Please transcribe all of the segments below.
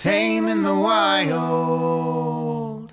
taming the wild.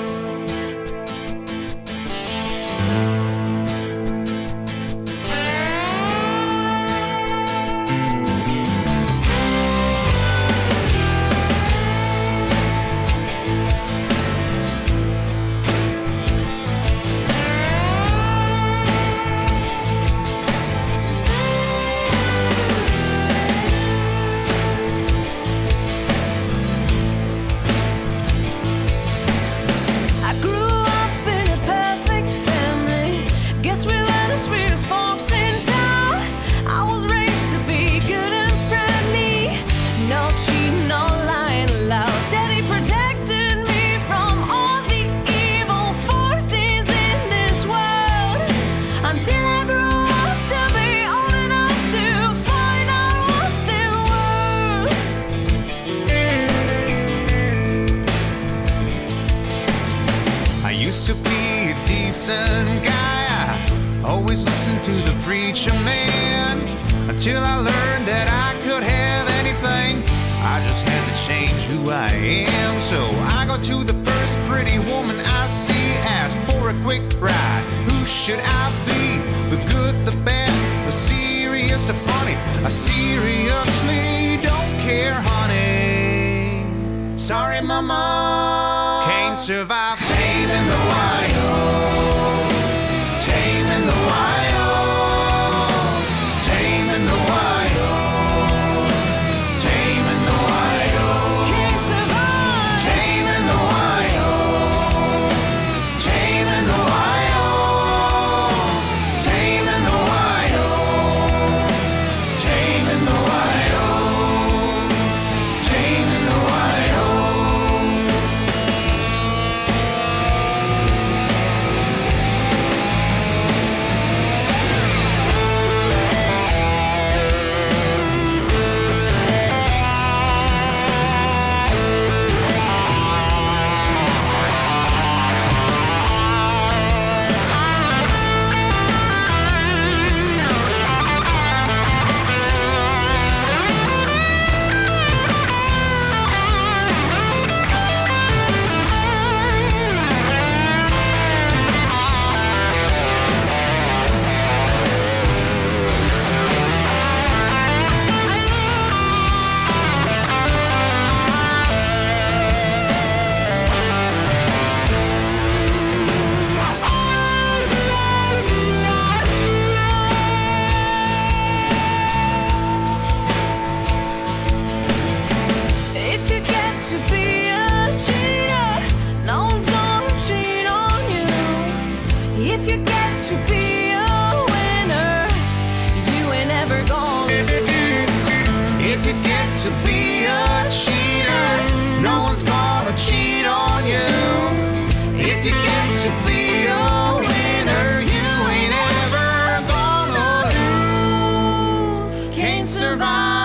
Used to be a decent guy, I always listened to the preacher man, until I learned that I could have anything. I just had to change who I am. So I go to the first pretty woman I see, ask for a quick ride. Who should I be? The good, the bad, the serious, the funny? I seriously don't care, honey. Sorry, mama, can't survive taming the wild, taming the wild, taming the wild, taming the wild. Can't survive taming the wild, taming the wild, taming the wild, taming the wild, taming the wild. If you get to be a winner, you ain't ever gonna lose. If you get to be a cheater, no one's gonna cheat on you. If you get to be a winner, you ain't ever gonna lose. Can't survive.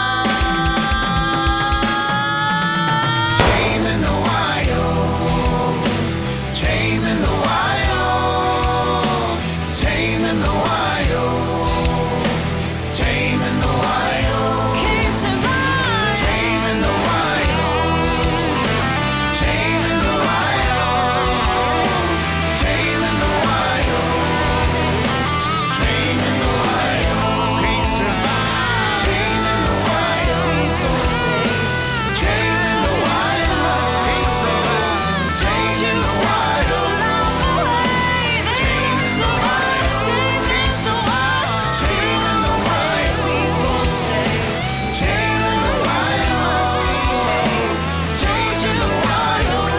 Taming the wild, taming the wild, taming the wild, taming the wild. Can't survive Taming the wild, taming the wild, taming the wild, taming the wild. Can't survive. Taming the wild, taming the wild. Can't survive. Taming the wild, taming the wild. Can't survive. Taming the wild, taming the wild, taming the wild,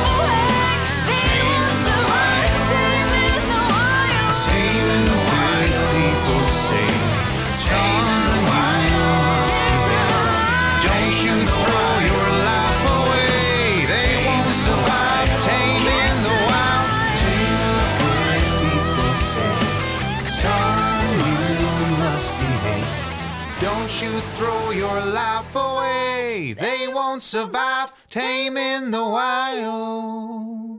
taming the wild. People say, taming the wild. Don't you throw your life away. They won't survive. Taming the wild. Taming the wild. People say, son, you must behave. Don't you throw your life away. They won't survive. Taming the wild.